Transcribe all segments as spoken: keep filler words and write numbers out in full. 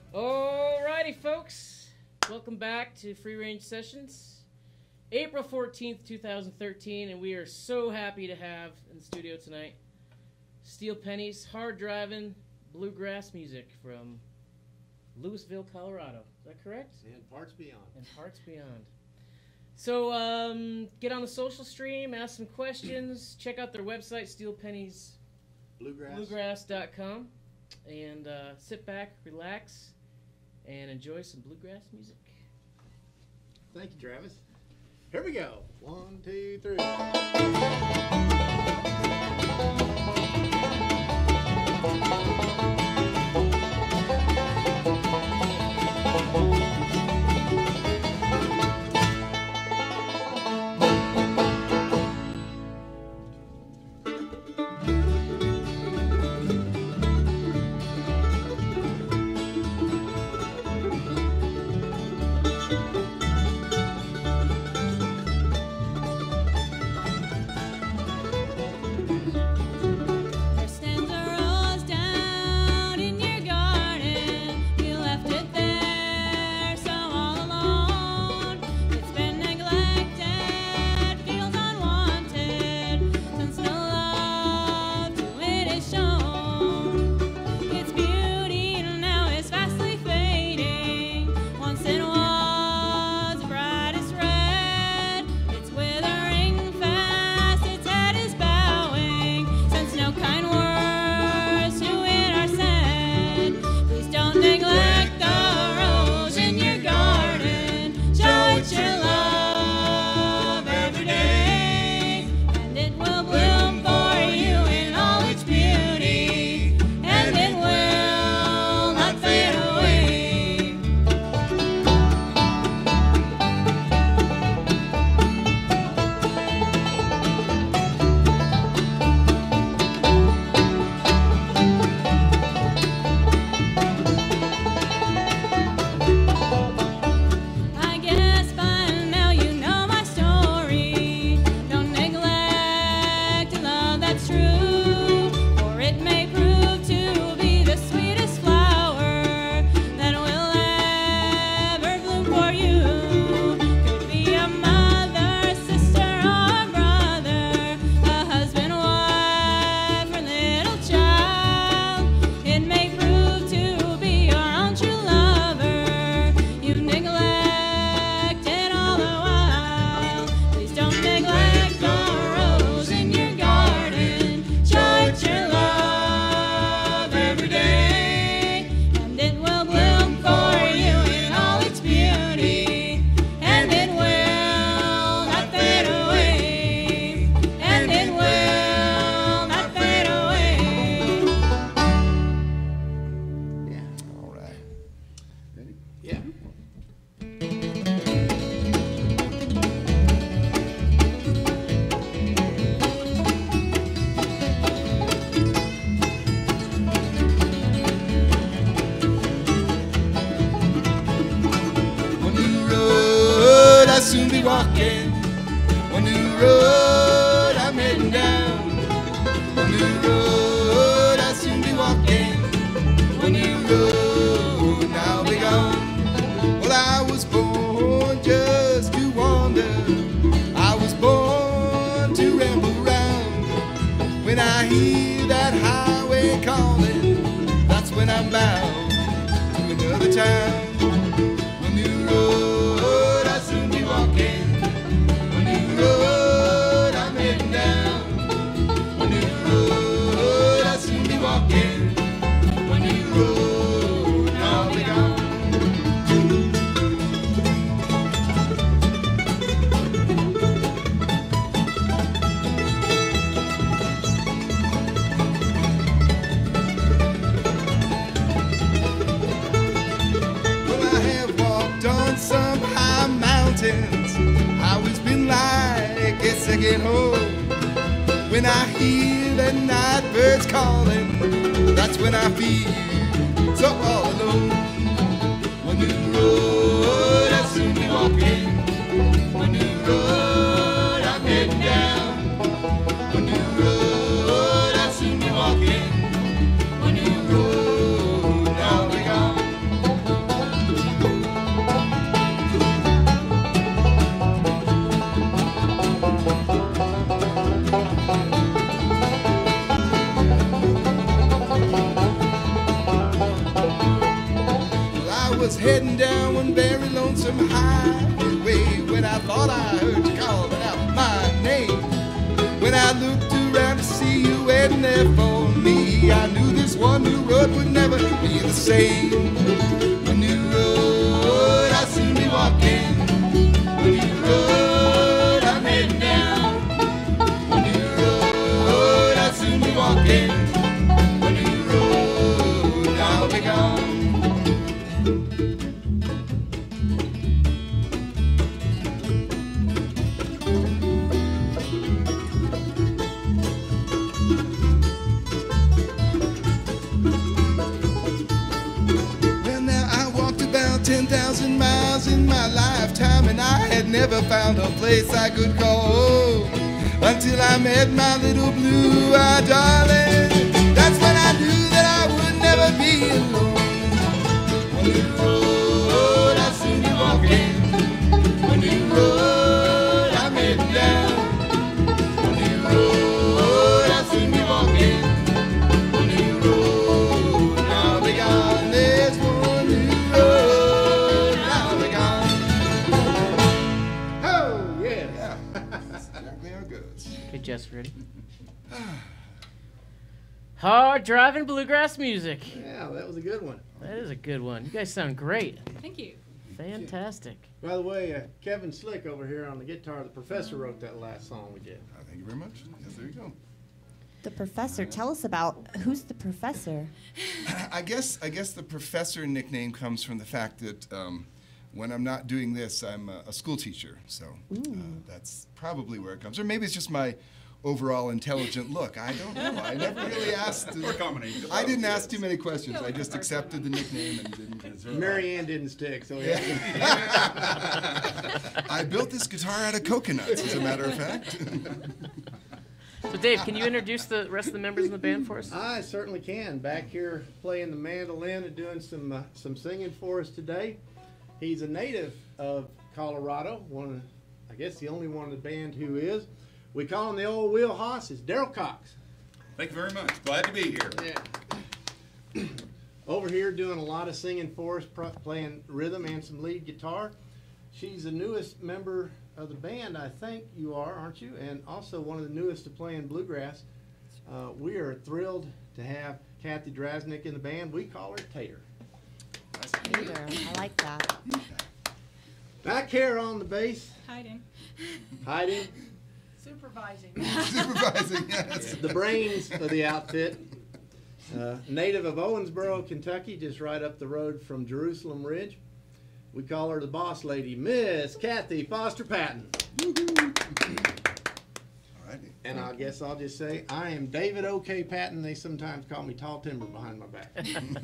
Alrighty, folks. Welcome back to Free Range Sessions. April fourteenth, two thousand thirteen, and we are so happy to have in the studio tonight Steel Pennies, hard driving bluegrass music from Louisville, Colorado. Is that correct? And parts beyond. And parts beyond. So um, get on the social stream, ask some questions, check out their website, steel pennies bluegrass dot com, and uh, sit back, relax, and enjoy some bluegrass music. Thank you, Travis. Here we go. One, two, three. Soon be walking one new road I'm heading down. One new road I'll soon be walking. One new road and I'll be gone. Well, I was born just to wander. I was born to ramble round. When I hear that highway calling, that's when I'm bound to another town. One new road walking, one new road I'm heading down. One new road I'll soon be walking. One new road and I'll be gone. Well, I have walked on some high mountains. Always been like a second home. When I hear the night birds calling, that's when I feel so all alone. One new road I'll soon be walking. One new road I'm heading down. One new road I'll soon be walking. One new road and I'll be gone. was heading down one very lonesome highway when I thought I heard you calling out my name. When I looked around to see you waiting there for me, I knew this one new road would never be the same. A new road I'll soon be walking. A new road I'm heading down. A new road I'll soon be walking. A new road I'll be gone. ten thousand miles in my lifetime, and I had never found a place I could call home until I met my little blue-eyed darling. That's when I knew that I would never be alone. A new road I'll soon be walking. A new road I'm heading down. A new road I'll soon be walking. A new road I'll be gone. There's one new road. Okay, Jess, ready? Hard driving bluegrass music. Yeah, that was a good one. That is a good one. You guys sound great. Thank you. Fantastic. By the way, uh, Kevin Slick over here on the guitar, the professor wrote that last song we did. Uh, thank you very much. Yes, there you go. The professor. Tell us about who's the professor. I guess I guess the professor nickname comes from the fact that um, when I'm not doing this, I'm a, a school teacher. So uh, that's probably where it comes. Or maybe it's just my overall intelligent look. I don't know. I never really asked. Or combination. I didn't ask too many questions. I just accepted the nickname and didn't. Mary Ann didn't stick, so yeah. I built this guitar out of coconuts, as a matter of fact. So, Dave, can you introduce the rest of the members of the band for us? I certainly can. Back here playing the mandolin and doing some uh, some singing for us today. He's a native of Colorado. One, of, I guess, the only one in the band who is. We call him the old wheel hoss. It's Daryl Cox. Thank you very much. Glad to be here. Yeah. Over here doing a lot of singing for us, playing rhythm and some lead guitar. She's the newest member of the band, I think you are, aren't you? And also one of the newest to playing bluegrass. Uh, we are thrilled to have Kathy Drasnick in the band. We call her Tater. Tater. I like that. Back here on the bass, Hiding. hiding, Supervising. Supervising, yes. the brains of the outfit. Uh, native of Owensboro, Kentucky, just right up the road from Jerusalem Ridge. We call her the boss lady, Miss Kathy Foster Patton. Alrighty. And I guess I'll just say, I am David O.K. Patton. They sometimes call me Tall Timber behind my back.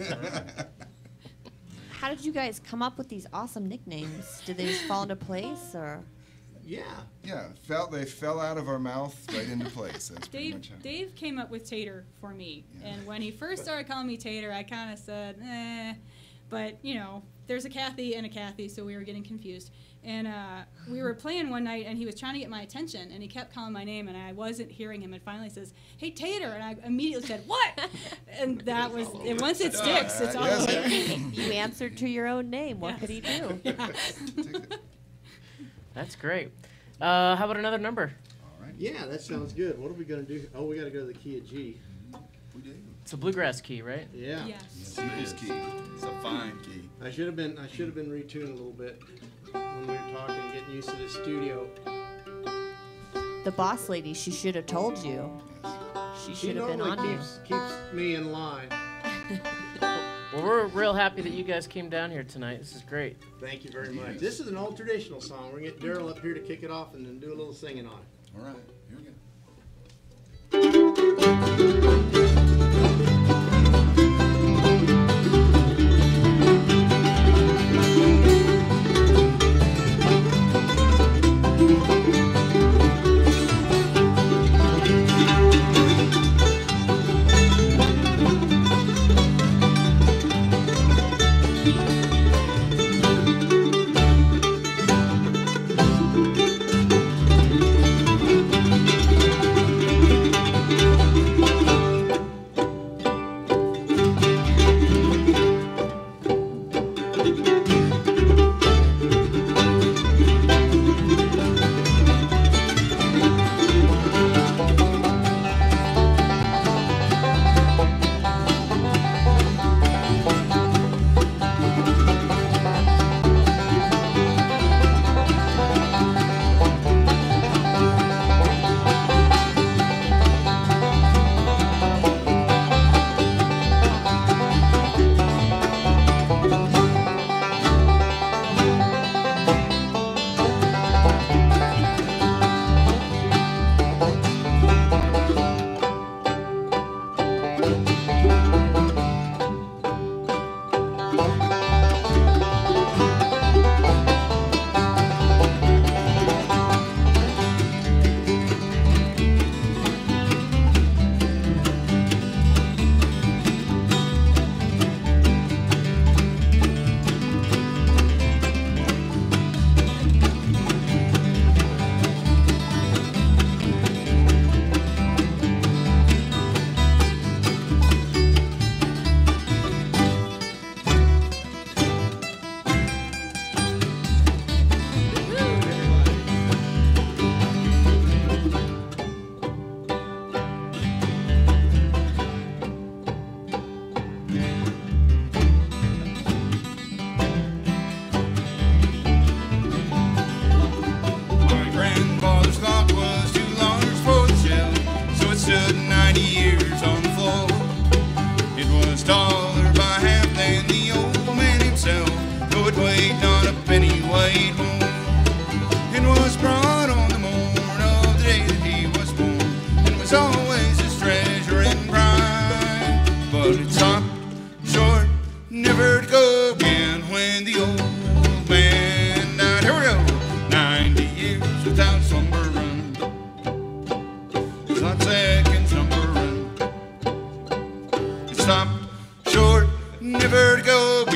How did you guys come up with these awesome nicknames? Did they just fall into place, or? Yeah. Yeah, fell, they fell out of our mouth right into place. That's pretty Dave much how. Dave came up with Tater for me, Yeah. and when he first started calling me Tater, I kind of said, eh. But you know, there's a Kathy and a Kathy, so we were getting confused. And uh, we were playing one night, and he was trying to get my attention, and he kept calling my name, and I wasn't hearing him. And finally, says, "Hey, Tater!" And I immediately said, "What?" And that was. And once it sticks, it's all Yes. over. You answered to your own name. What Yes. could he do? That's great. Uh, how about another number? All right. Yeah, that sounds good. What are we going to do? Oh, we got to go to the key of G. We do. It's a bluegrass key, right? Yeah. Yes. Yes, it is key. It's a fine key. I should have been I should have been retuned a little bit when we were talking, getting used to the studio. The boss lady, she should have told you. She She should have been normally on you. keeps keeps me in line. Well, we're real happy that you guys came down here tonight. This is great. Thank you very much. This is an old traditional song. We're going to get Daryl up here to kick it off and then do a little singing on it. All right, here we go.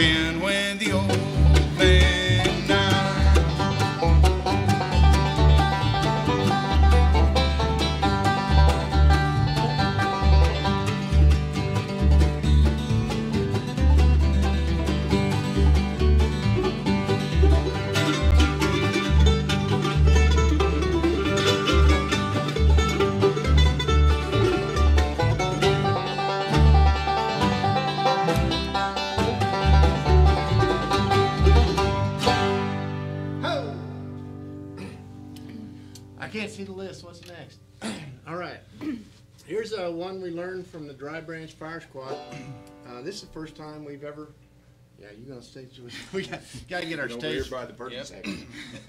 again when the old man died. I can't see the list. What's next? All right. Here's uh, one we learned from the Dry Branch Fire Squad. Uh, this is the first time we've ever. Yeah, you're gonna stage. We got, got to get our Over stage. here by the Perkins section.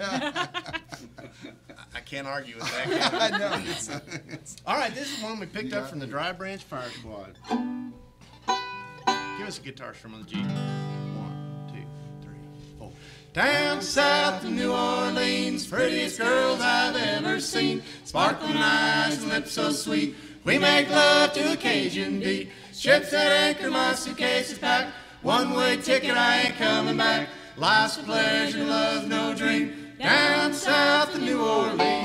I can't argue with that. Can I? I know. It's, uh, it's, All right, this is one we picked up from the Dry Branch Fire Squad. Give us a guitar strum on the G. One, two, three, four. Down south of New Orleans, prettiest girls I've ever seen. Sparkling eyes and lips so sweet. We make love to a Cajun beat. Ships at anchor, my suitcase is packed. One-way ticket, I ain't coming back. Life's a pleasure, love no dream. Down south of New Orleans.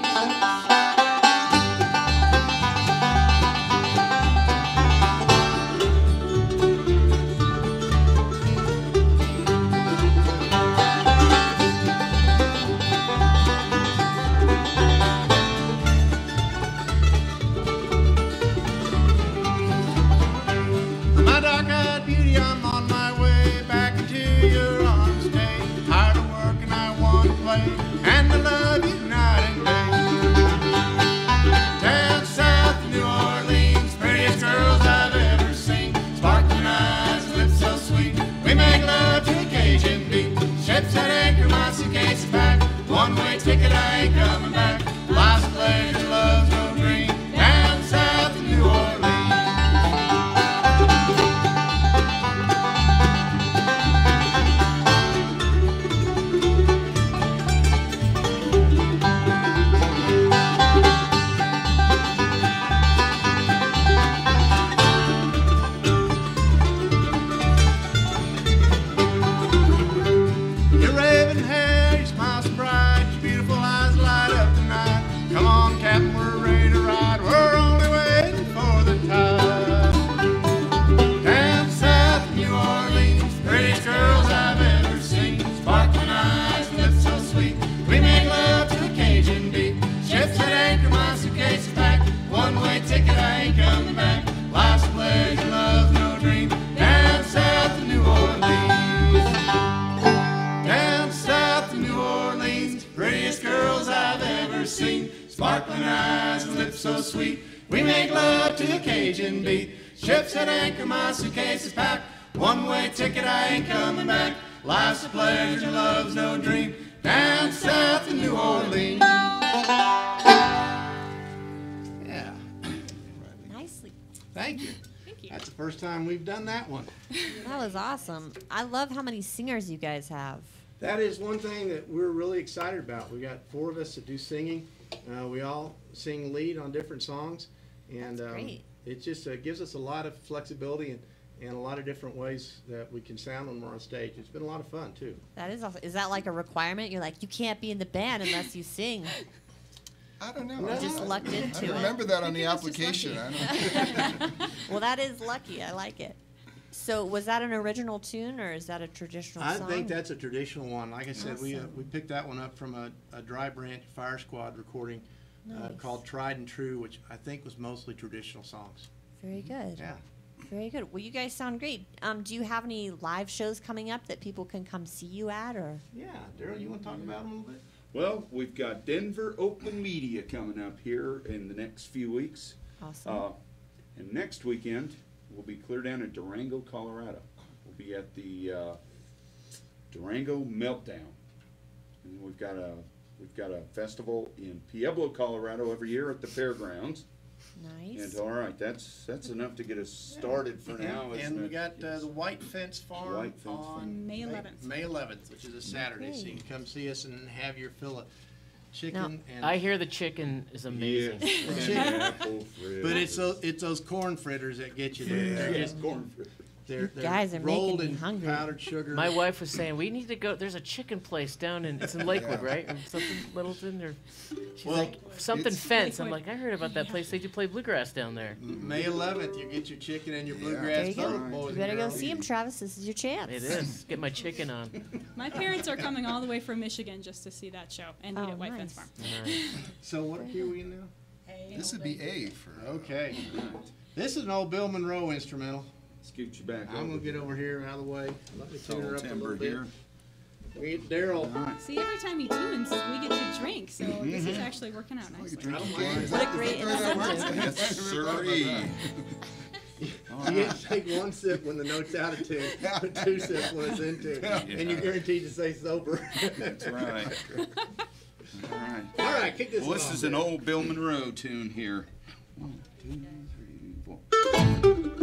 My dark-eyed beauty, I'm on my way back into your arms, day. Tired of work and I want to play, and I love you night and day. Down south of New Orleans, prettiest girls I've ever seen. Sparkling eyes, lips so sweet. We make love to a Cajun beat. Ships at anchor, my suitcase is packed. One-way ticket, I ain't coming back. Life's a pleasure, love's no dream. Down south of New Orleans. Your raven hair, your smile so bright, your beautiful eyes light up the night. Come on, Captain, we're ready to ride. We're only waiting for the tide. Down south of New Orleans, prettiest girls I've ever seen. Sparkling eyes, lips so sweet. We make love to a Cajun beat. Ships at anchor, my suitcase is packed. One-way ticket, I ain't coming back. Life's a pleasure, love's no dream. Down south of New Orleans. Down south of New Orleans, prettiest girls I've ever seen. Sparkling eyes and lips so sweet. We make love to a Cajun beat. Ships at anchor, my suitcase is packed. One-way ticket, I ain't coming back. Life's a pleasure, love's no dream. Down south of New Orleans. Yeah. Nicely. Thank you. Thank you. That's the first time we've done that one. That was awesome. I love how many singers you guys have. That is one thing that we're really excited about. We got four of us that do singing. Uh, we all sing lead on different songs, and That's um, great. it just uh, gives us a lot of flexibility and, and a lot of different ways that we can sound when we're on stage. It's been a lot of fun too. That is awesome. Is that like a requirement? You're like, you can't be in the band unless you sing. I don't know. No. I Just I- lucked I into don't it. remember that on the Maybe it's just application. I don't. Well, that is lucky. I like it. So, was that an original tune or is that a traditional I song? think that's a traditional one. Like I said, we uh, Awesome. we picked that one up from a, a Dry Branch Fire Squad recording uh, Nice. called Tried and True, which I think was mostly traditional songs. Very good. Yeah. Very good. Well, you guys sound great. Um, do you have any live shows coming up that people can come see you at, or? Yeah, Daryl, you want to talk about them a little bit? Well, we've got Denver Open Media coming up here in the next few weeks. Awesome. Uh, and next weekend, we'll be clear down in Durango, Colorado. We'll be at the uh, Durango Meltdown. And we've got a we've got a festival in Pueblo, Colorado every year at the fairgrounds. Nice. And all right, that's that's enough to get us started for now. And, isn't and we it? got uh, Yes. the White Fence Farm White Fence on Farm. May eleventh. May eleventh, which is a Saturday, so you can come see us and have your fill of chicken and. I hear the chicken is amazing. Yes. Chicken. Apple fritters. But it's those it's those corn fritters that get you there. They're Yeah, just corn fritters. they're, they're guys are rolled making me in hungry. powdered sugar. My wife was saying we need to go. There's a chicken place down in it's in Lakewood, Yeah. right? Or something Littleton or she's Well, like something it's- fence. I'm Lakewood. like I heard about that place. They do play bluegrass down there. May eleventh, you get your chicken and your Yeah. bluegrass There you go. both, boys You and better go girls. see him, Travis. This is your chance. It is. Get my chicken on. My parents are coming all the way from Michigan just to see that show and Oh, eat at White nice. Fence Farm. Nice. So what key are we in now? This would be A for. uh, Okay. This is an old Bill Monroe instrumental. Scoot you back. I'm gonna get over here out of the way. Let me tune her Tall up a timber little bit. here. We get Daryl. All right. See, every time he tunes, we get to drink, so this is actually working out Like a nicely. drinking I don't mind. game. What a great incentive. Yes, sirree. All You get right. to take one sip when the note's out of tune, but two sips when it's in tune, and you're guaranteed to stay sober. That's right. All right. All right, kick this Well, one this off, is an Bill. old Bill Monroe tune here. One, two, three, four.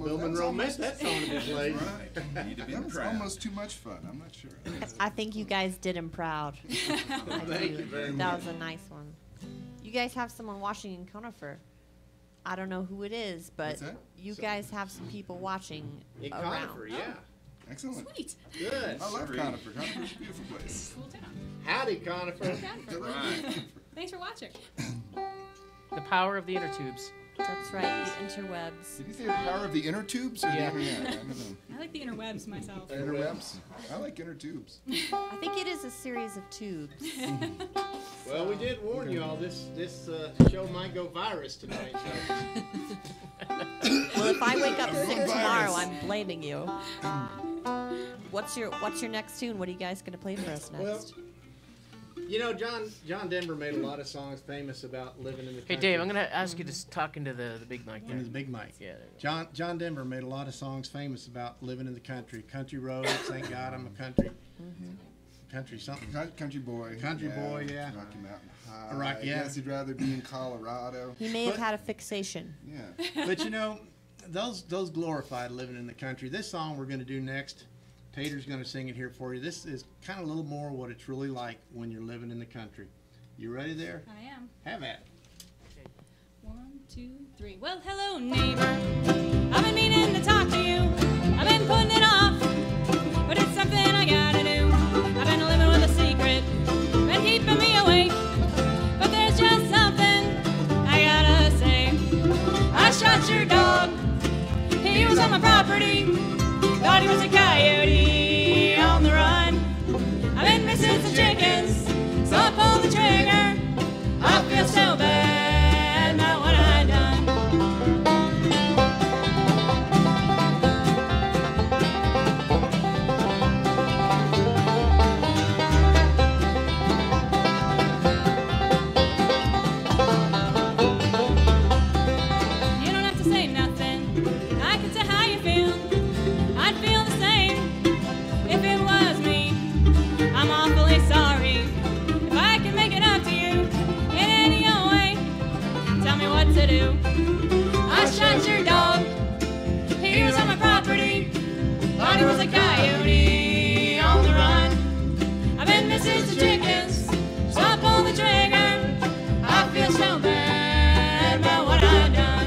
almost, Bill that was Monroe meant almost, that song to be played. Right. Need to be that was proud. almost too much fun. I'm not sure. I think you guys did him proud. Thank you very That much. was a nice one. You guys have someone watching in Conifer. I don't know who it is, but What's that? you guys have some people watching In around. Conifer, yeah. Excellent. Sweet. Good. I love Sweet. Conifer. Conifer's a beautiful place. Cool town. Howdy, Conifer. Conifer. Right. Thanks for watching. The power of the inner tubes. That's right, the interwebs. Did you say the power of the inner tubes or Yeah. the internet? I don't know. I like the interwebs myself. Interwebs? I like inner tubes. I think it is a series of tubes. Well, we did warn you all. This this uh, show might go virus tonight. So. Well, if I wake up sick Virus. tomorrow, I'm blaming you. What's your What's your next tune? What are you guys gonna play for us next? Well, you know, John John Denver made a lot of songs famous about living in the country. Hey, Dave, I'm going to ask you to s- talk into the, the big mic there. Into the big mic. Yeah, there you go. John John Denver made a lot of songs famous about living in the country. Country roads, thank God I'm a country. Country something. Coun- Country boy. Country boy, yeah. Rocky Mountain High. Rock- yeah. I guess he'd rather be in Colorado. He may have But- had a fixation. Yeah. But you know, those those glorified living in the country. This song we're going to do next, Tater's going to sing it here for you. This is kind of a little more what it's really like when you're living in the country. You ready there? I am. Have at it. One, two, three. Well, hello, neighbor. I've been meaning to talk to you. I've been putting it off, but it's something I gotta do. I've been living with a secret, been keeping me awake. But there's just something I gotta say. I shot your dog. He was on my property. Thought he was a coyote on the run. I've been missing some chickens, so I pulled the trigger. I feel so bad about what I done. You don't have to say nothing. I can tell how you feel. I'd feel the same if it was me. I'm awfully sorry. If I can make it up to you in any old way, tell me what to do. I shot your dog. He was on my property. Thought he was a coyote on the run. I've been missing some chickens, so I pulled the trigger. I feel so bad about what I done.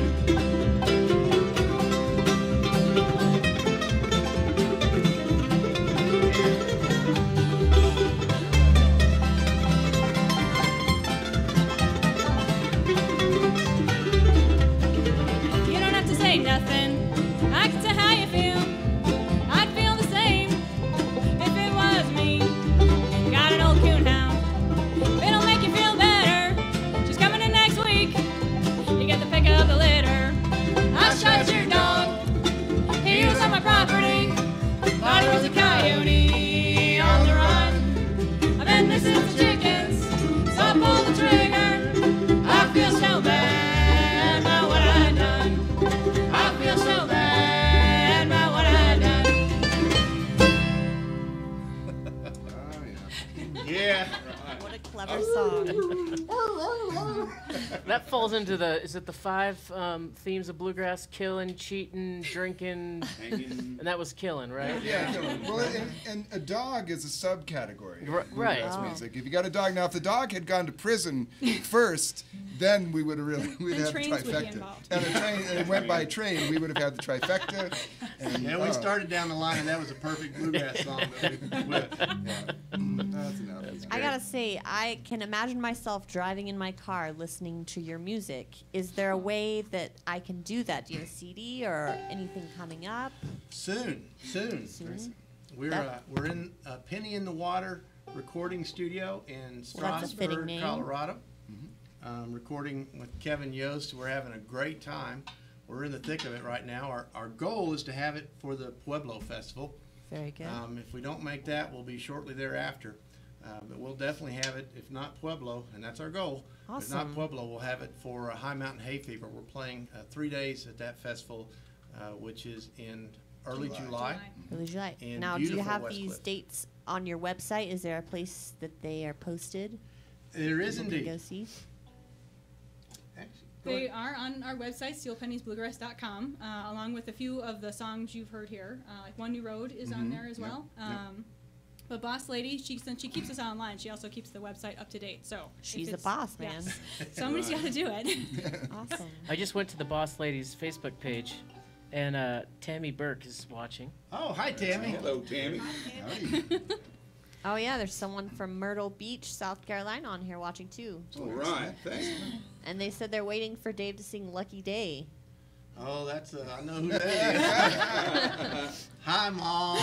You don't have to say nothing. I can tell how you feel. I'd feel the same if it was me. Got an old coonhound. It'll make you feel better. She's coming in next week. You get the pick of the litter. I shot your dog. He was on my property. Thought he was a coyote on the run. I've been missing some chickens, so I pulled the trigger. I feel so bad about what I done. I feel so bad about what I done. Oh, yeah. Yeah. What a clever song. That falls into the, is it the five um, themes of bluegrass? Killing, cheating, drinking, Hanging. and that was killing, right? Yeah, well, and, and a dog is a subcategory. R- of right. bluegrass Oh. music. If you got a dog, now if the dog had gone to prison first, then we would have really we'd Then have the trains would be trifecta. involved. And a train, and it went by train, we would have had the trifecta. And, Yeah, we oh, started down the line, and that was a perfect bluegrass song. That we went. Yeah. That's enough. I gotta say, I can imagine myself driving in my car listening to your music. Is there a way that I can do that? Do you have a C D or anything coming up Soon, soon. soon? We're That- uh, we're in a Penny in the Water recording studio in Well, that's a fitting Strasburg, name. Colorado. Um, recording with Kevin Yost. We're having a great time. We're in the thick of it right now. Our our goal is to have it for the Pueblo Festival. Very good. Um, if we don't make that, we'll be shortly thereafter. Uh, but we'll definitely have it, if not Pueblo, and that's our goal. If not Awesome. Pueblo, we'll have it for uh, High Mountain Hay Fever. We're playing uh, three days at that festival, uh, which is in early July. July. Really July. in Now, do you beautiful have West these Cliff. dates on your website? Is there a place that they are posted? There is People can go indeed. see? Actually, They ahead. are on our website, steel pennies bluegrass dot com, uh, along with a few of the songs you've heard here. Uh, like One New Road is on Mhm. there as Yep. well. Yep. Um, But Boss Lady, she since she keeps us online, she also keeps the website up to date. So if She's a it's- boss, man. Yes. Somebody's got to do it. Awesome. I just went to the Boss Ladies Facebook page, and uh, Tammy Burke is watching. Oh, hi, Tammy. Hello, Tammy. Howdy. Oh yeah, there's someone from Myrtle Beach, South Carolina on here watching too. All right, thanks. And they said they're waiting for Dave to sing Lucky Day. Oh, that's, uh, I know who that is. Hi, Mom.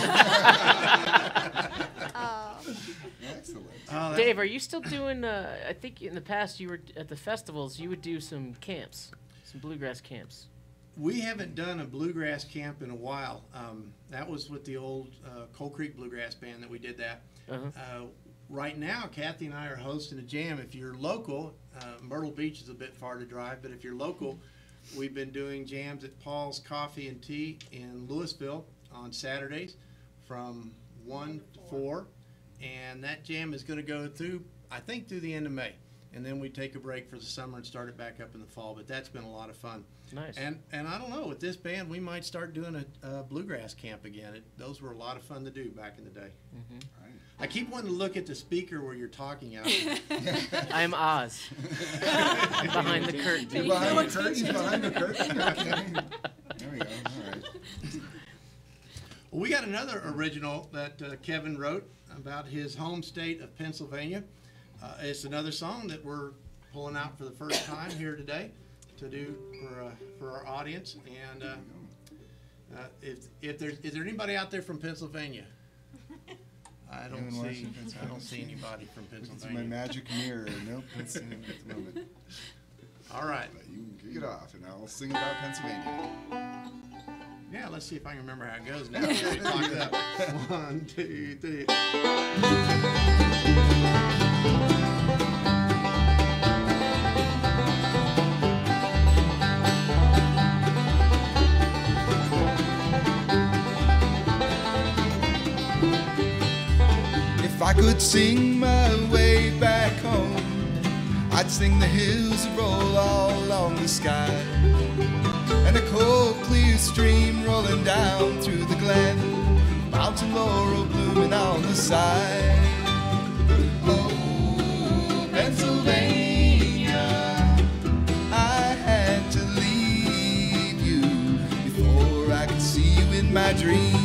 Oh. Excellent. Oh, that- Dave, are you still doing? Uh, I think in the past you were at the festivals. You would do some camps, some bluegrass camps. We haven't done a bluegrass camp in a while. Um, that was with the old uh, Coal Creek Bluegrass Band that we did that. Uh-huh. Uh, right now, Kathy and I are hosting a jam. If you're local, uh, Myrtle Beach is a bit far to drive, but if you're local, we've been doing jams at Paul's Coffee and Tea in Louisville on Saturdays from one to four. And that jam is going to go through, I think, through the end of May. And then we take a break for the summer and start it back up in the fall. But that's been a lot of fun. Nice. And and I don't know, with this band, we might start doing a, a bluegrass camp again. It, those were a lot of fun to do back in the day. Mm-hmm. Right. I keep wanting to look at the speaker where you're talking out. I'm Oz. Behind the curtain. You're behind the curtain. You're behind the curtain. Okay. There we go. All right. Well, we got another original that uh, Kevin wrote about his home state of Pennsylvania. Uh, it's another song that we're pulling out for the first time here today to do for uh, for our audience. And uh, uh, if if there's is there anybody out there from Pennsylvania? I don't Anyone see watching I Pennsylvania? don't see anybody from Look into my Pennsylvania. magic mirror. Nope, that's in at the moment. All right. But you can kick it off, and I'll sing about Pennsylvania. Yeah, let's see if I can remember how it goes now. We talked it up. One, two, three. If I could sing my way back home, I'd sing the hills that roll all along the sky, and a cold, clear stream rolling down through the glen, mountain laurel blooming on the side. Oh, Pennsylvania, I had to leave you before I could see you in my dreams.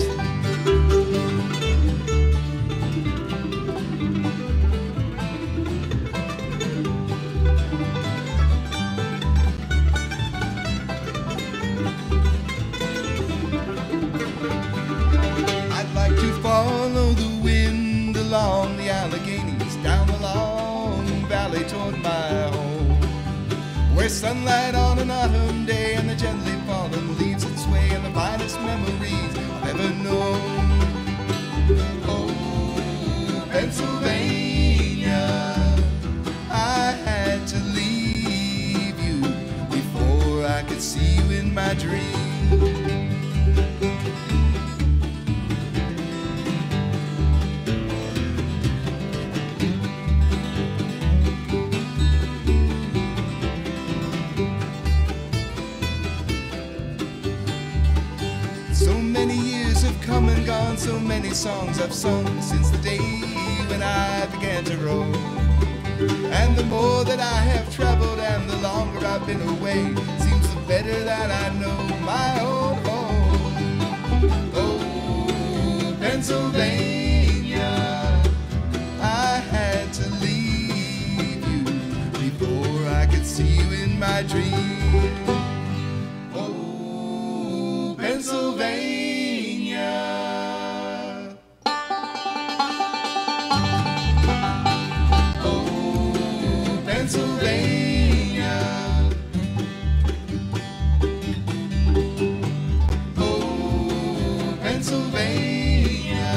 I'd like to follow the wind along the Alleghenies, down the long valley toward my home, where sunlight on an autumn day and the gently falling leaves that sway and the finest memories I've ever known. Oh, Pennsylvania, I had to leave you before I could see you in my dreams. So many years have come and gone, so many songs I've sung since the day when I began to roam. And the more that I have traveled and the longer I've been away, seems the better that I know my old home. Oh, Pennsylvania, I had to leave you before I could see you in my dreams. Oh, Pennsylvania. Oh, Pennsylvania. Oh, Pennsylvania.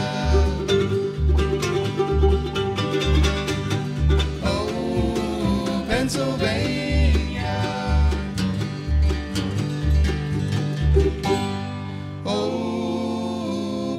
Oh, Pennsylvania. Oh,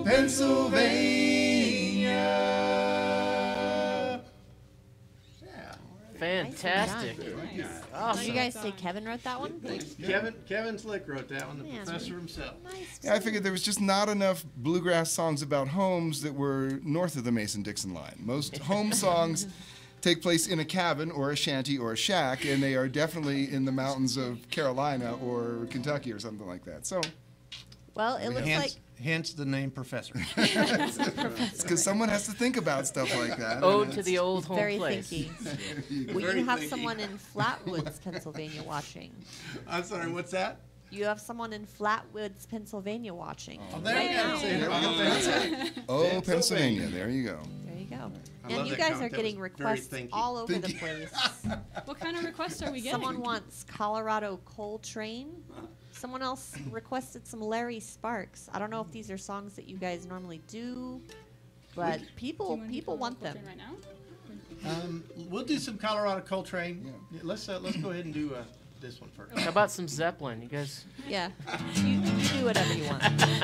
Pennsylvania. Yeah. Fantastic. fantastic. Nice. Yeah. Did Awesome. you guys say Kevin wrote that one? Kevin Kevin Slick wrote that one, the Man. professor himself. Nice. Yeah, I figured there was just not enough bluegrass songs about homes that were north of the Mason-Dixon line. Most home songs take place in a cabin or a shanty or a shack, and they are definitely in the mountains of Carolina or Kentucky or something like that. So Well, it looks hence, like hence the name professor. it's because someone has to think about stuff like that. Ode and to it's- the old home very place. thinky. Well, Very you have thinky. someone in Flatwoods, Pennsylvania watching. I'm sorry, what's that? You have someone in Flatwoods, Pennsylvania watching. Oh, there you go. See, There we go. Pennsylvania. Oh, Pennsylvania. There you go. There you go. I And love you that guys comment. are That getting was very requests thinky. all over the Thinky. place. What kind of requests are we getting? Someone wants Colorado Coltrane. Someone else requested some Larry Sparks. I don't know if these are songs that you guys normally do, but Do you people wanna do people want Coltrane them. right now? Um, we'll do some Colorado Coltrane. Yeah. Yeah, let's uh, let's go ahead and do uh, this one first. How about some Zeppelin? You guys. Yeah, you, you do whatever you want.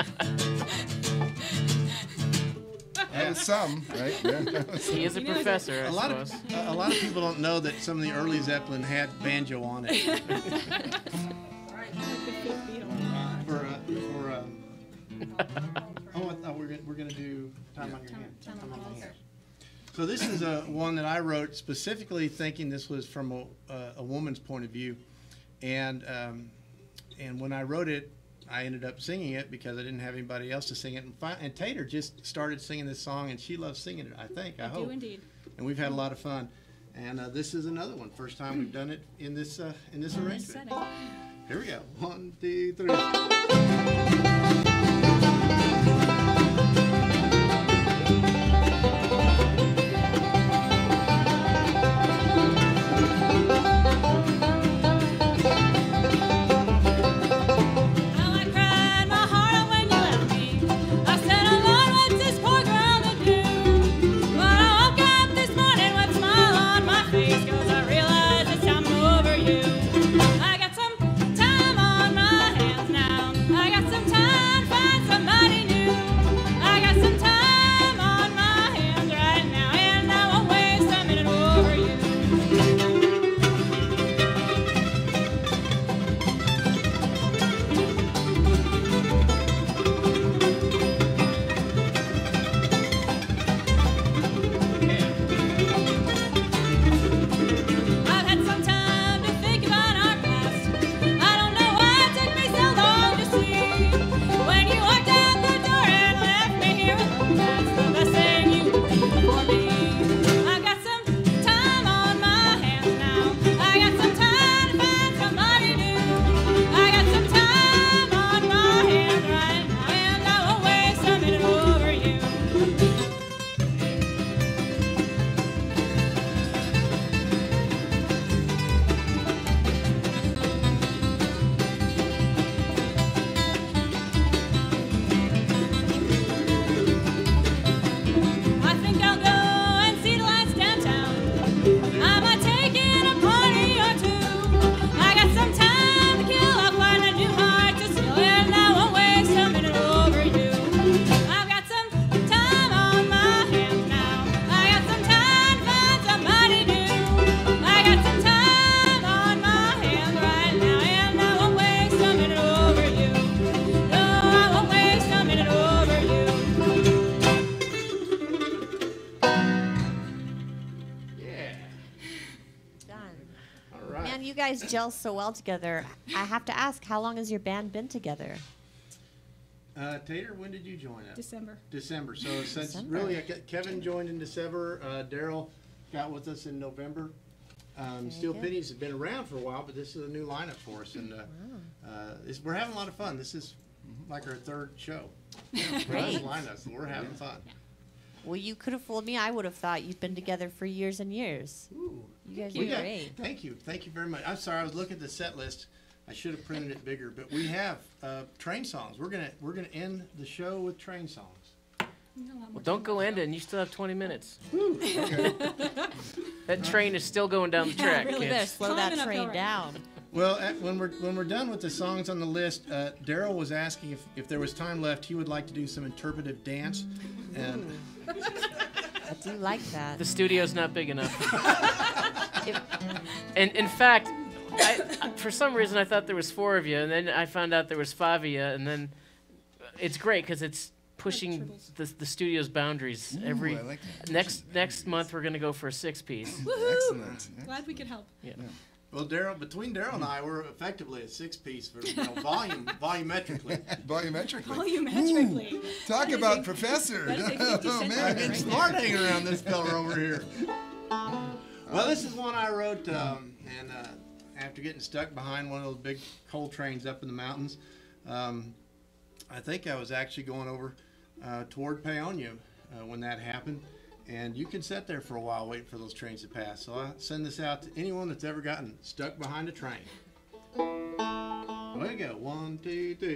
That was some, right? Yeah. He is a You know, professor, I A lot of suppose. a lot of people don't know that some of the early Zeppelin had banjo on it for uh, for. Um, oh, I thought we we're gonna, we're gonna do time on your hand. Time on Time on my my hand. hand. So this is a one that I wrote specifically thinking this was from a, a, a woman's point of view, and um, and when I wrote it, I ended up singing it because I didn't have anybody else to sing it, and, fi- and Tater just started singing this song, and she loves singing it. I think I, I hope, do indeed. and we've had a lot of fun. And uh, this is another one. First time we've done it in this uh, in this Nice arrangement. setting. Here we go. One, two, three. How I cried my heart out when you left me. I said, "Oh Lord, what's this poor girl to do?" But I woke up this morning with a smile on my face, 'cause I realized it's time over you. I got some time on my hands now. I got some time to find somebody new. I got some time on my hands right now, and I won't waste a minute over you. I've had some time to think about our past. I don't know why it took me so long to see. When you walked out the door and left me here alone, that's the best thing you could do for me. I've got some time on my hands now. I got some time to find somebody new. I got some time on my hands right now, and I won't waste a minute over you. I think I'll go and see the lights downtown. I might take in a party or two. I got some time to kill. I'll find a new heart to steal, and I won't waste a minute over you. I've got some time on my hands now. I got some time to find somebody new. I got some time on my hands right now, and I won't waste a minute over you. No, I won't waste a minute over you. Yeah. Done. All right. Man, you guys gel so well together. I have to ask, how long has your band been together? Uh, Tater, when did you join us? December. December. So since December. really, uh, Ke- Kevin joined in December. Uh, Daryl got with us in November. Um, Very Steel good. Pennies has been around for a while, but this is a new lineup for us, and uh, uh, it's, we're having a lot of fun. This is like our third show. For us Great. lineup, so we're having fun. Well, you could have fooled me. I would have thought you've been together for years and years. Ooh. You guys We are got- great. Thank you, thank you very much. I'm sorry, I was looking at the set list. I should have printed it bigger, but we have uh, train songs. We're gonna we're gonna end the show with train songs. Well, don't go end it, and you still have twenty minutes. Okay. That train is still going down the track, Really better kids. slow that Climbing uphill train right down. Well, at, when we're when we're done with the songs on the list, uh, Daryl was asking if, if there was time left, he would like to do some interpretive dance, and I do like that. The studio's not big enough. And in fact, I, I- for some reason I thought there was four of you, and then I found out there was five of you, and then it's great because it's pushing the, the studio's boundaries. Ooh, Every I like that. next next month we're gonna go for a six piece. Woohoo! Excellent. Glad we could help. Yeah. Well, Daryl, between Daryl and I, we're effectively a six-piece for you know, volume, volumetrically. Volumetrically. Volumetrically. Ooh, talk That is about a- professor. that is a fifty Oh, cent man. I'm getting right smart hanging around this fella over here. Well, this is one I wrote, um, and uh, after getting stuck behind one of those big coal trains up in the mountains, um, I think I was actually going over uh, toward Paonia uh, when that happened. And you can sit there for a while waiting for those trains to pass. So I send this out to anyone that's ever gotten stuck behind a train. Way to go. One, two, three.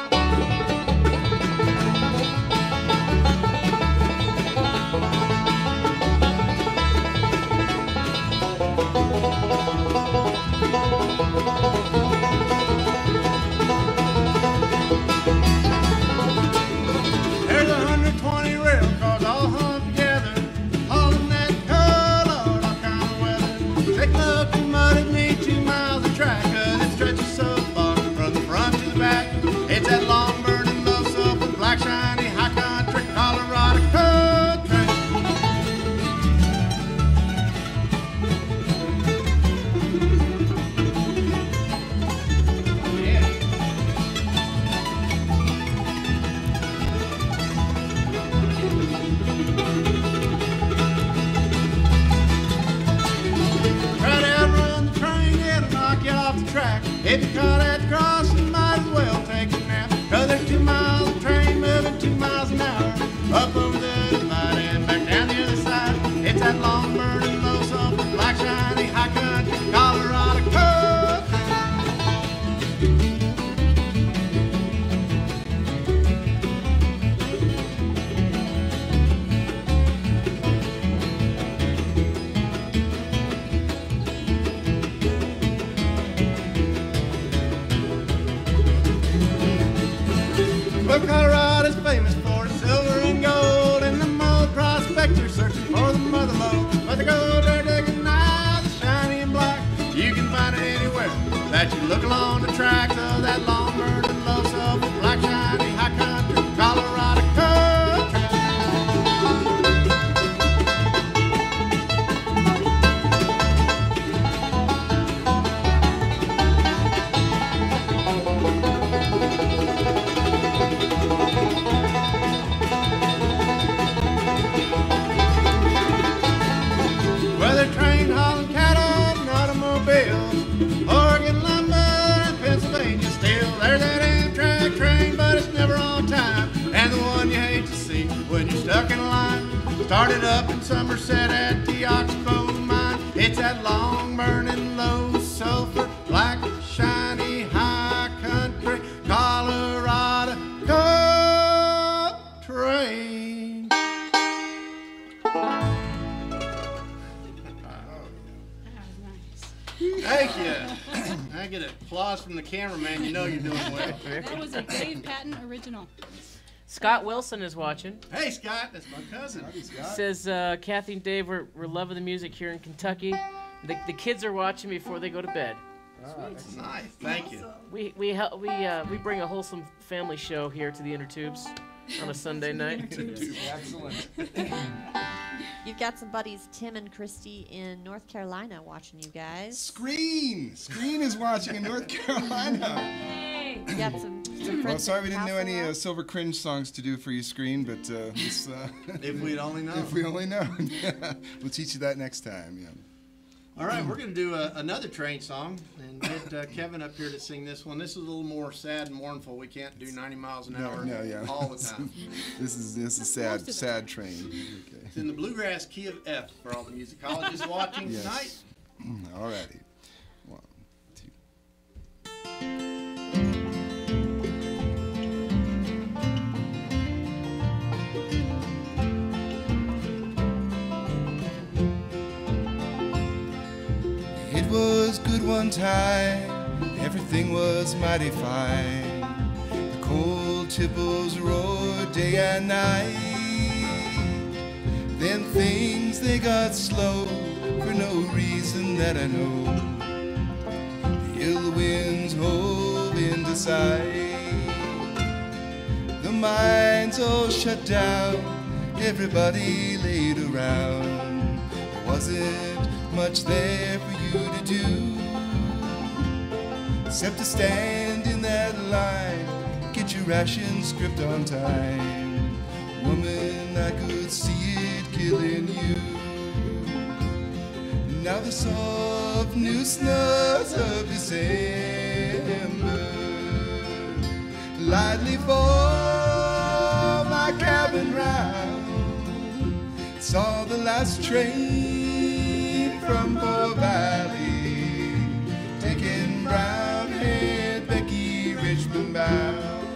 There's one hundred twenty rail cars all hung together, hauling that coal load all kind of weather. They look and mud at me two miles of track, 'cause it stretches so far from the front to the back. It's that long burning, low sulfur, black shiny, high country Colorado coal train. Yeah. Try to outrun the train, it'll knock you off the track. If you caught at the crossing, might as well take a nap. 'Cause there's two miles of train moving two miles an hour, up over the divide and back down the other side. It's that long burning, low sulfur, black shiny, high country Colorado coal. Well, Colorado's famous for its silver and gold, and the old prospectors searching for the mother lode. But the gold they're digging now is shiny and black. You can find it anywhere that you look along the tracks of that long burning, low sulfur, black shiny, high country Colorado coal train. Whether train hauling cattle and automobiles, Oregon lumber and Pennsylvania steel. There's that Amtrak train, but it's never on time. And the one you hate to see when you're stuck in a line. Started up in Somerset at the Oxbow mine. It's that long burning, low sulfur, black shiny, high country Colorado coal train. Thank you. I get applause from the cameraman. You know you're doing well. That was a Dave Patton original. Scott Wilson is watching. Hey, Scott, that's my cousin. Says uh, Kathy and Dave, we're, we're loving the music here in Kentucky. The, the kids are watching before they go to bed. That's nice. Thank you. We we hel- we uh, we bring a wholesome family show here to the Inner Tubes on a Sunday night. Excellent. You've got some buddies, Tim and Christy, in North Carolina watching you guys. Screen. Screen is watching in North Carolina. You got some, some friends. Well, sorry in we didn't know any uh, Castle Silver Cringe songs to do for you, Screen, but uh, this, uh, If we'd only known. if we only know. We'll teach you that next time. Yeah. All right, we're going to do a, another train song and get uh, Kevin up here to sing this one. This is a little more sad and mournful. We can't do ninety miles an No, hour no, yeah. all the time. This is this is sad, Most of it. sad train. Okay. It's in the bluegrass key of F for all the musicologists watching Yes. tonight. Alrighty. One, two. It was good one time, everything was mighty fine. The cold tipples roared day and night. Then things they got slow for no reason that I know. The ill winds hove into sight. The mines all shut down, everybody laid around. There wasn't much there for you to do, except to stand in that line, get your rations script on time. Woman, I could see it killing you. Now the soft new snows of December lightly fall my cabin round. Saw the last train from Poor Valley taking brown-haired Becky Richmond bound.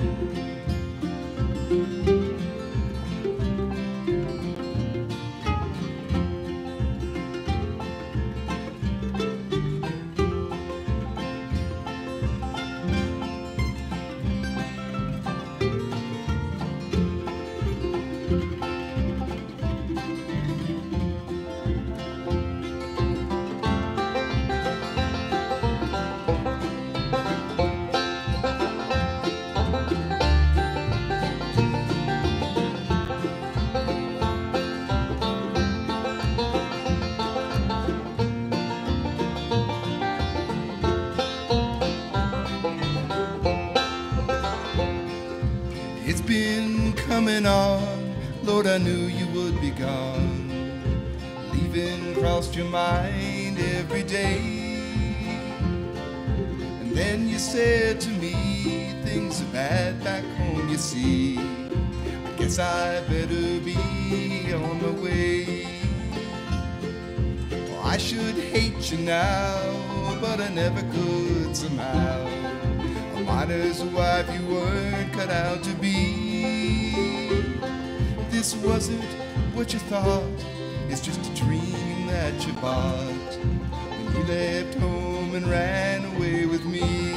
It's been coming on, Lord, I knew you would be gone. Leaving crossed your mind every day. And then you said to me, things are bad back home, you see. I guess I better be on my way. Oh, I should hate you now, but I never could somehow. A miner's wife you weren't cut out to be. This wasn't what you thought, it's just a dream that you bought when you left home and ran away with me.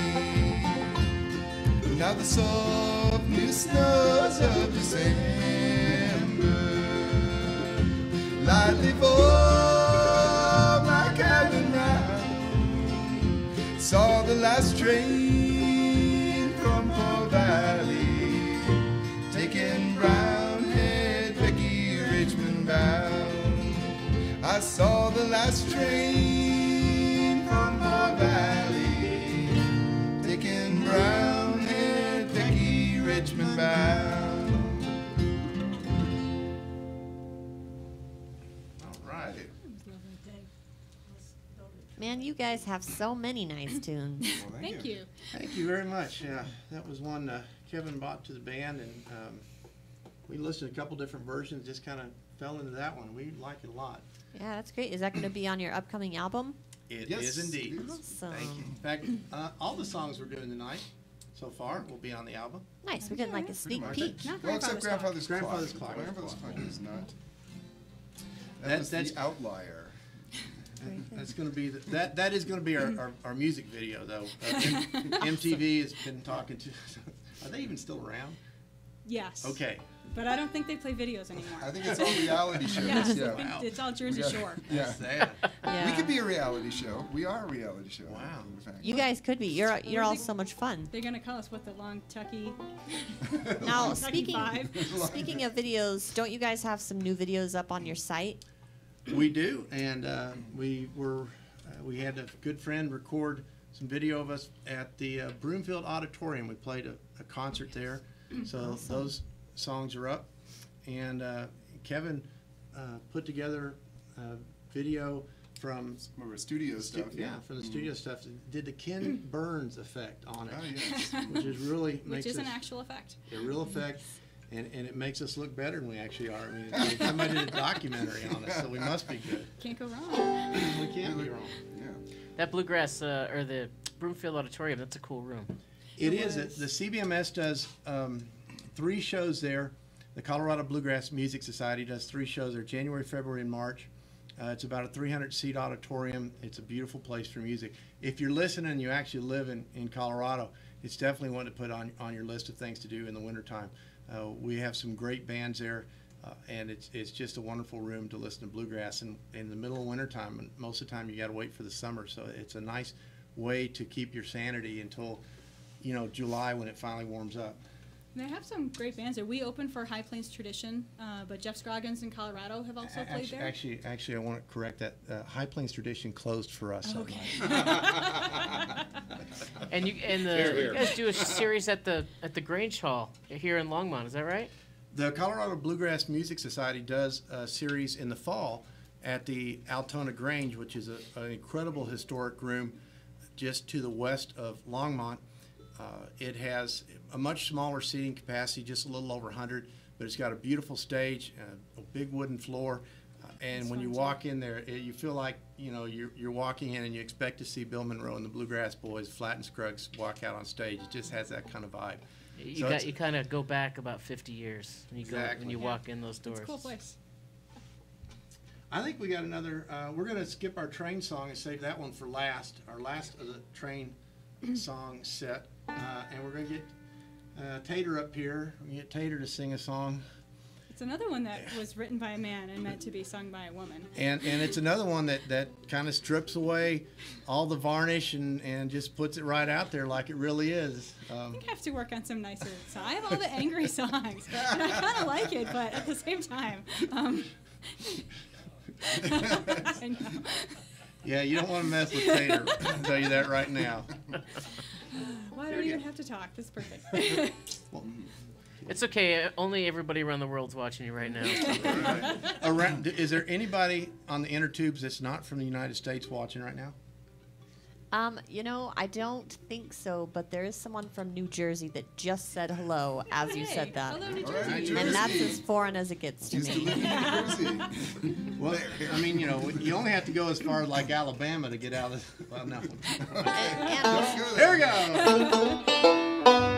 Now the soft new snows of December lightly fall my cabin round. Saw the last train from Poor Valley taking brown-haired Becky Richmond bound. I saw the last train from Poor Valley taking brown-haired Becky Richmond bound. All right. Man, you guys have so many nice tunes. Well, Thank you. Thank you very much. Yeah, that was one uh, Kevin brought to the band, and um, we listened to a couple different versions. Just kind of fell into that one. We like it a lot. Yeah, that's great. Is that going to be on your upcoming album? It Yes, is indeed. it is. Awesome. Thank you. In fact, uh, all the songs we're doing tonight so far will be on the album. Nice. We're getting like a Pretty sneak much. peek. Not Well, except Grandfather's Grandfather's Grandfather's Clock. Clock. Grandfather's Clock is not. That That- was that's- the outlier. That's going to be the, that. That is going to be our, our, our music video, though. Uh, M- MTV has been talking to. Are they even still around? Yes. Okay. But I don't think they play videos anymore. I think it's all reality shows. Yes, yeah. I think Wow. it's all Jersey Yeah. Shore. Yeah. That's that. Yeah. We could be a reality show. We are a reality show. Wow. in fact. You guys could be. You're you're all so much fun. They're gonna call us what, the Long Tucky. Now, Kentucky speaking Five. speaking of videos, don't you guys have some new videos up on your site? We do, and uh, we were uh, we had a good friend record some video of us at the uh, Broomfield Auditorium. We played a, a concert there, so Awesome. those songs are up. And uh, Kevin uh, put together a video from Some of our studio stu- stuff. yeah, from the studio stuff. Did the Ken Burns effect on it, Oh, yes. which is really Which makes is us an actual effect. a real effect. And, and it makes us look better than we actually are. I mean, it's- somebody did a documentary on us, so we must be good. Can't go wrong. We can't be wrong. Yeah. That bluegrass uh, or the Broomfield Auditorium, that's a cool room. It It is. was. The C B M S does um, three shows there. The Colorado Bluegrass Music Society does three shows there, January, February, and March. Uh, it's about a three hundred seat auditorium. It's a beautiful place for music. If you're listening and you actually live in, in Colorado, it's definitely one to put on, on your list of things to do in the wintertime. Uh, we have some great bands there. Uh, and it's it's just a wonderful room to listen to bluegrass in, in the middle of wintertime. And most of the time you got to wait for the summer. So it's a nice way to keep your sanity until, you know, July when it finally warms up. They have some great bands there. We opened for High Plains Tradition, uh, but Jeff Scroggins in Colorado have also played Actually, there. actually, actually, I want to correct that. Uh, High Plains Tradition closed for us. Okay. And you and the Here, here. you guys do a series at the at the Grange Hall here in Longmont. Is that right? The Colorado Bluegrass Music Society does a series in the fall at the Altona Grange, which is a, an incredible historic room just to the west of Longmont. Uh, it has a much smaller seating capacity, just a little over one hundred, but it's got a beautiful stage, uh, a big wooden floor, uh, and That's when fun, you too. walk in there, it, you feel like, you know, you're, you're walking in and you expect to see Bill Monroe and the Bluegrass Boys, Flat and Scruggs, walk out on stage. It just has that kind of vibe. You So got it's- you kind of go back about fifty years when you go when Exactly. you Yeah. walk in those doors. It's a cool place. I think we got another, uh, we're going to skip our train song and save that one for last, our last of the train song set. Uh, and we're going to get uh, Tater up here. We get Tater to sing a song. It's another one that was written by a man and meant to be sung by a woman. And and it's another one that, that kind of strips away all the varnish and, and just puts it right out there like it really is. I Um, think I have to work on some nicer songs. I have all the angry songs, and I kind of like it, but at the same time, um, I know. yeah, you don't want to mess with Tater. I'll tell you that right now. Why do I even have to talk? This is perfect. It's okay. uh, Only everybody around the world's watching you right now. Around, is there anybody on the inner tubes that's not from the United States watching right now? Um, you know, I don't think so, but there is someone from New Jersey that just said hello as you Hey, said that. Hello, New All right, Jersey. New And that's Jersey. as foreign as it gets to Used to me. live in New Jersey. Well, I mean, you know, you only have to go as far as like Alabama to get out of. Well, no. And- and- Don't go Here there. we go.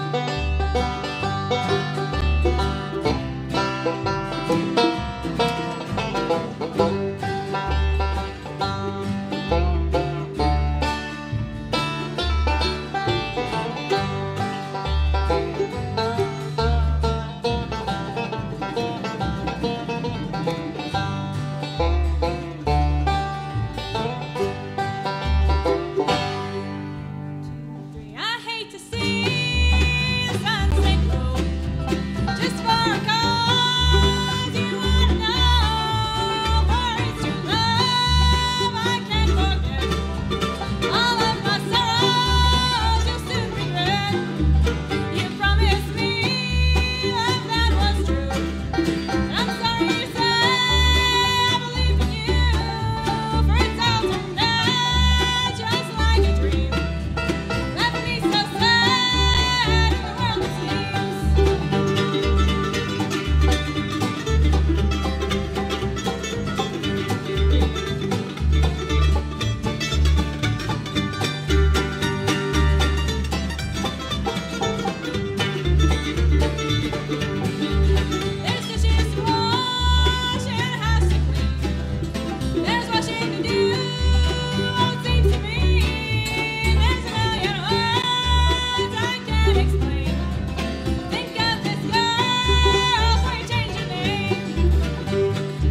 I hate to see the sunset glow just for a cause you wanna know. For it's true love I can't forget. All of my sorrows you'll soon regret. You promised me love that was true. I'm sorry to say I believed in you. For it's all turned out just like a dream. Left me so sad in the world it seems. There's dishes to wash and a house to clean. There's washing to do, oh it seems to me. There's a million words I can't explain. Think of this girl before you change your name.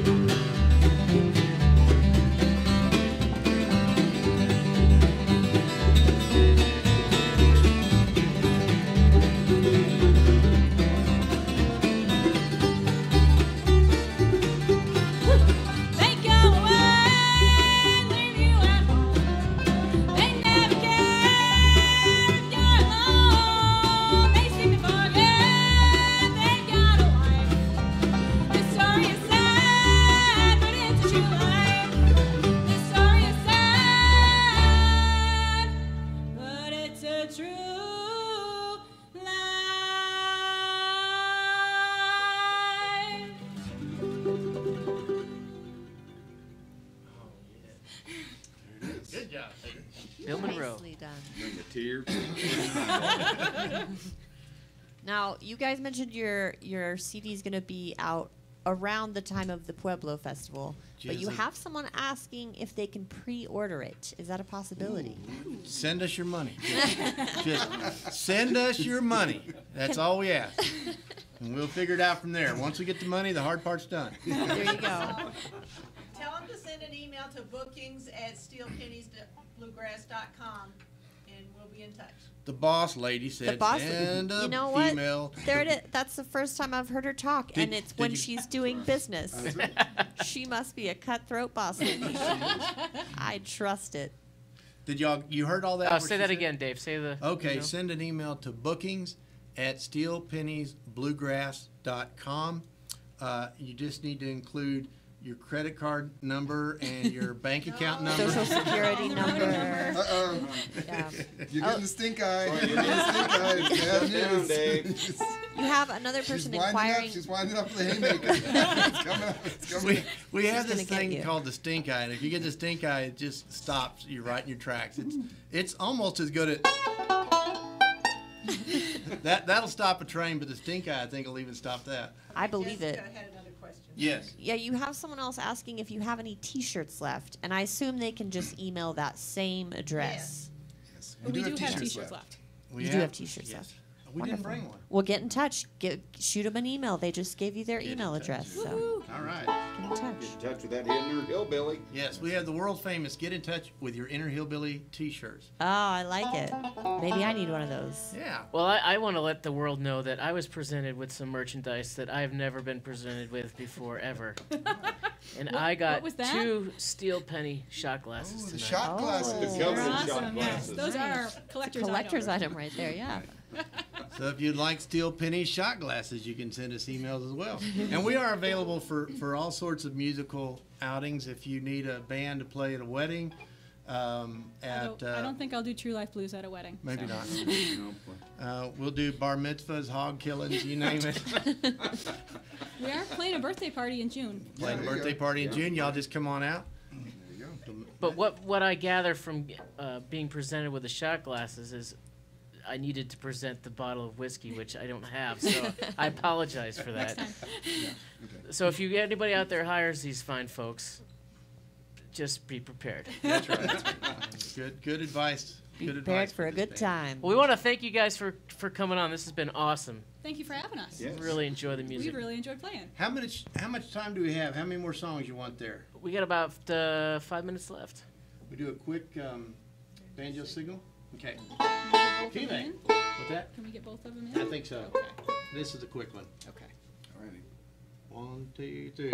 They go away, leave you at home. They never care if you're alone. They seem to forget they've got a wife. This story is sad, but it's a true life. This story is sad, but it's a true life. Good job. Bill Monroe. Nicely done. Bring a tear. Now, you guys mentioned your your C D is going to be out around the time of the Pueblo Festival, but you Just- have someone asking if they can pre-order it. Is that a possibility? Send us your money. Just send us your money. That's all we ask. And we'll figure it out from there. Once we get the money, the hard part's done. There you go. Tell them to send an email to bookings at steel pennies bluegrass dot com, and we'll be in touch. The boss lady said, The boss, send a you know what? female. There it is. That's the first time I've heard her talk, Did- and it's did when you- she's doing business. That's right. She must be a cutthroat boss lady. I trust it. Did y'all, you heard all that? Oh, what say she that said? again, Dave. Say the. Okay, you know. send an email to bookings at steel pennies bluegrass dot com. Uh, you just need to include your credit card number and your bank account number. Social security number. Uh-oh. Yeah. You're Oh. getting the stink eye. Sorry, You're getting the stink eye. It's bad Shut down, news. Dave. You have another She's person winding inquiring. up. She's winding up the haymaker. It's coming up. It's coming We, up. we have She's this gonna get thing you. called the stink eye, and if you get the stink eye, it just stops you right in your tracks. It's it's almost as good at that. That'll stop a train, but the stink eye, I think, will even stop that. I believe it. Jessica had another question. Yes. Yeah, you have someone else asking if you have any T-shirts left, and I assume they can just email that same address. Yes. We do have t-shirts T-shirts left. We You do have T-shirts left. We Wonderful. didn't bring one. Well, get in touch. Get shoot them an email. They just gave you their Get in email touch. address. So Woohoo. All right. get in touch. Get in touch with that inner hillbilly. Yes, we have the world famous Get in Touch with Your Inner Hillbilly T-shirts. Oh, I like it. Maybe I need one of those. Yeah. Well, I, I want to let the world know that I was presented with some merchandise that I've never been presented with before, ever. And What- I got what was that? two steel penny shot glasses Ooh, the tonight. shot Oh. glasses. The They're government shot awesome. Yes, glasses. those are Nice. collector's, Collector's items. item right there. Yeah. So if you'd like steel penny shot glasses, you can send us emails as well. And we are available for, for all sorts of musical outings. If you need a band to play at a wedding, um, at Although, uh, I don't think I'll do True Life Blues at a wedding. maybe so. not. You know, Uh, we'll do bar mitzvahs, hog killings, you name it. We are playing a birthday party in June. Playing a there you birthday go. party in June. Y'all just come on out. There you go. But what, what I gather from uh, being presented with the shot glasses is I needed to present the bottle of whiskey, which I don't have. So I apologize for that. Next time. Okay. So if you anybody out there hires these fine folks, just be prepared. That's right. Good, good advice. Be good prepared advice for a this good band. time. Well, we want to thank you guys for, for coming on. This has been awesome. Thank you for having us. Yes. Really enjoy the We music. really enjoyed playing. How much? How much time do we have? How many more songs you want there? We got about uh, five minutes left. We do a quick um, banjo signal. Okay. Can we get both of them T-Mac. in? What's that? Can we get both of them in? I think so. Okay. This is a quick one. Okay. Alrighty. One, two, three.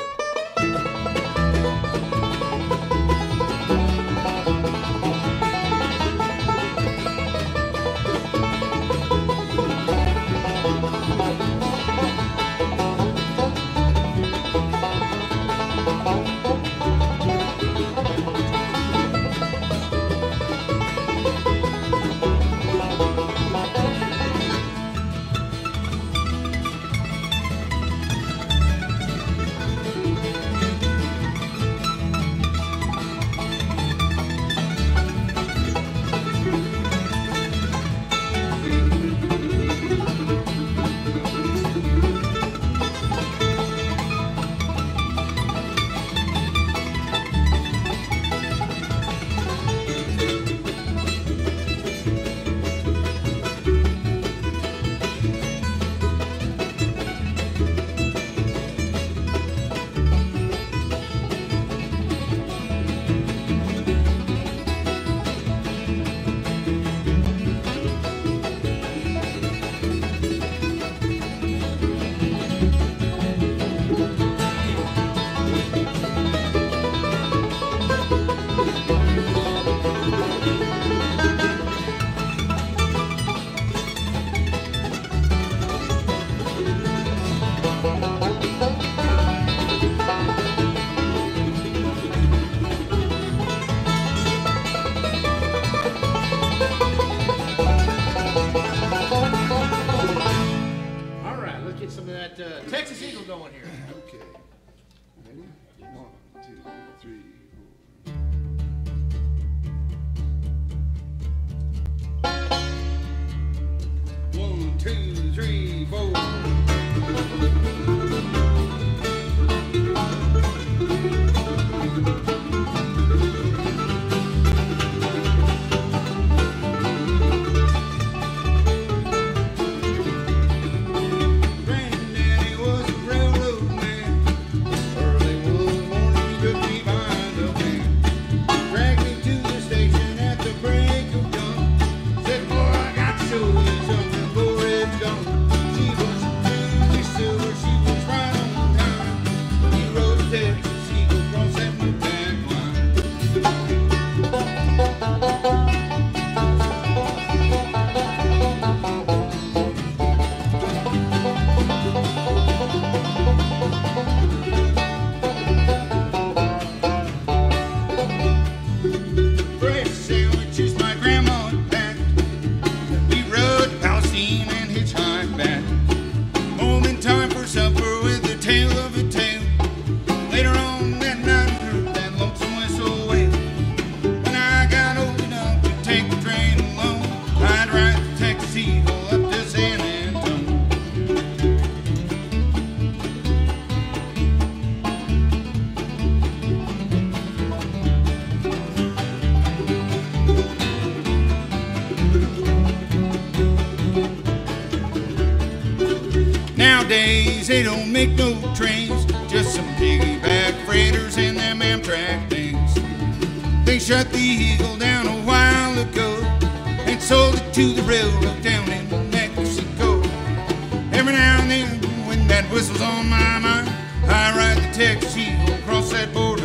All right, let's get some of that uh, Texas Eagle going here. Okay. Ready? One, two, three, four. One, two, three, four. Granddaddy they don't make no trains, just some piggyback freighters and them Amtrak things. They shut the Eagle down a while ago and sold it to the railroad down in Mexico. Every now and then, when that whistle's on my mind, I ride the Texas Eagle across that border